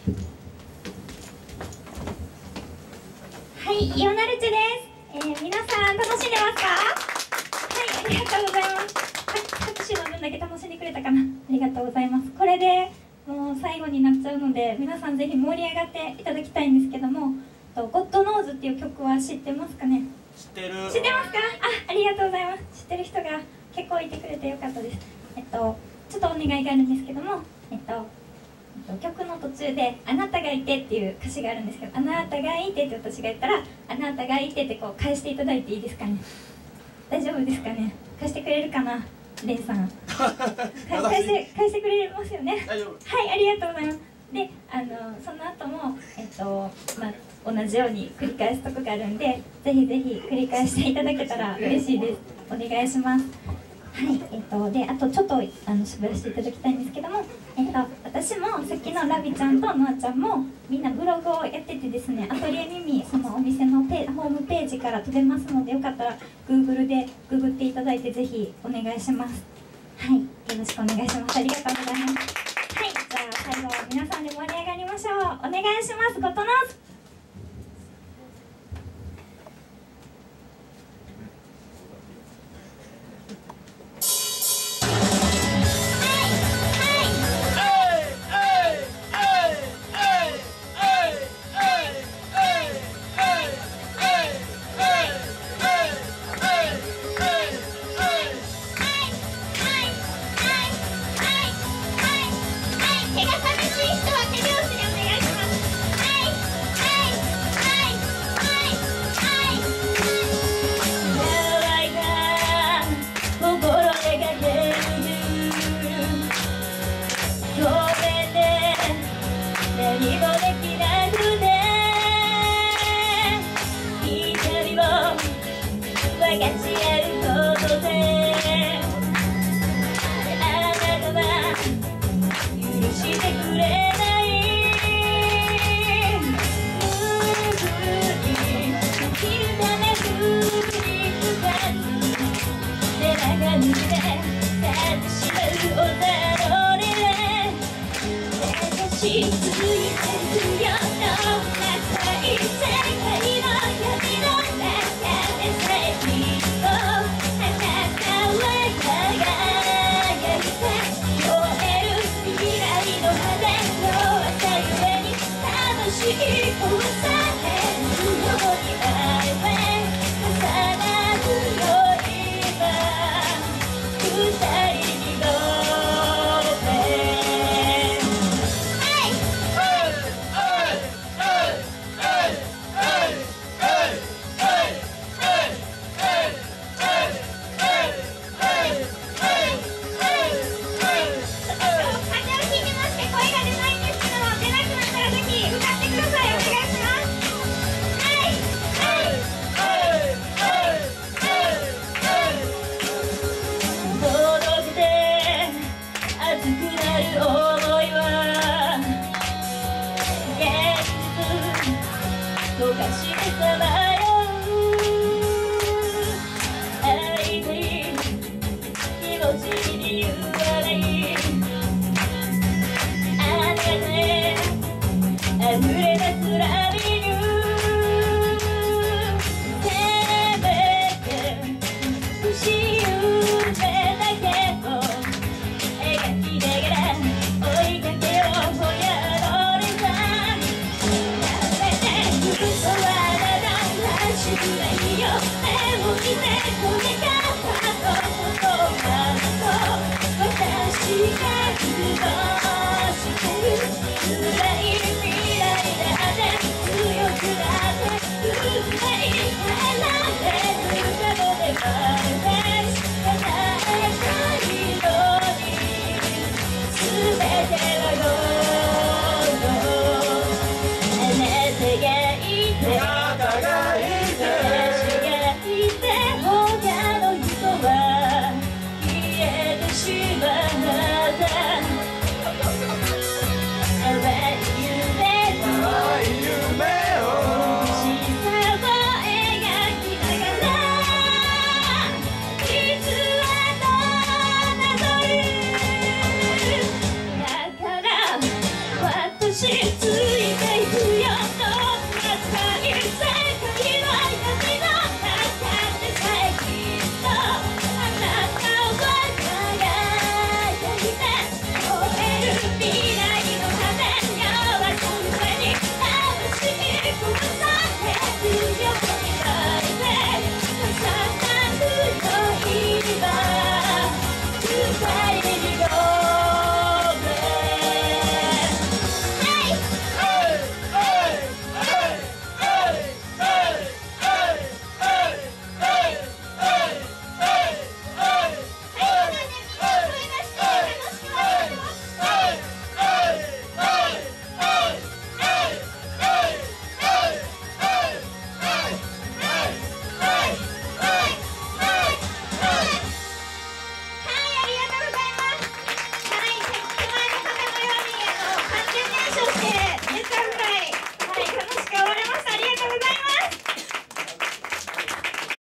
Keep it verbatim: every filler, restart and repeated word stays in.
はい、イオナルチェです。えー、皆さん楽しんでますか？はい、ありがとうございます。拍手の分だけ楽しんでくれたかな。ありがとうございます。これでもう最後になっちゃうので、皆さんぜひ盛り上がっていただきたいんですけども、とゴッドノーズっていう曲は知ってますかね？ 知ってる。 知ってますか？あ、ありがとうございます。知ってる人が結構いてくれてよかったです。えっとちょっとお願いがあるんですけども、えっと曲の途中で「あなたがいて」っていう歌詞があるんですけど「あなたがいて」って私が言ったら「あなたがいて」ってこう返していただいていいですかね？大丈夫ですかね？貸してくれるかな、レンさん。返して返してくれますよね？ 大丈夫。 はい、ありがとうございます。で、あのその後もえっとまあ同じように繰り返すとこがあるんで、ぜひぜひ繰り返していただけたら嬉しいです。お願いします。はい、えっとであとちょっとあの喋らせていただきたいんですけども、えっと私もさっきのラビちゃんとノアちゃんもみんなブログをやっててですね、アトリエミミそのお店のペホームページから飛べますので、よかったら Google でググっていただいてぜひお願いします。はい、よろしくお願いします。ありがとうございます。はい、じゃあ最後は皆さんで盛り上がりましょう。お願いします。ゴトノーズ。 溢れ出す